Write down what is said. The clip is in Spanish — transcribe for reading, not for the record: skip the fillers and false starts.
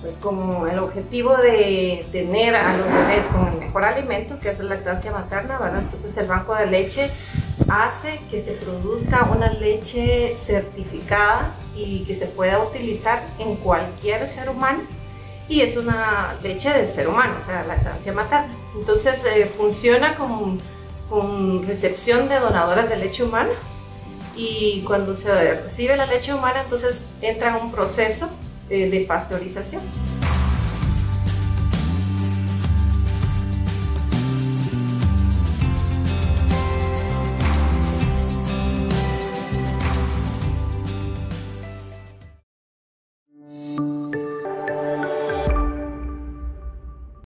pues con el objetivo de tener a los bebés con el mejor alimento, que es la lactancia materna, ¿verdad? Entonces el banco de leche hace que se produzca una leche certificada y que se pueda utilizar en cualquier ser humano, y es una leche de ser humano, o sea, lactancia materna. Entonces funciona con recepción de donadoras de leche humana, y cuando se recibe la leche humana entonces entra en un proceso de pasteurización.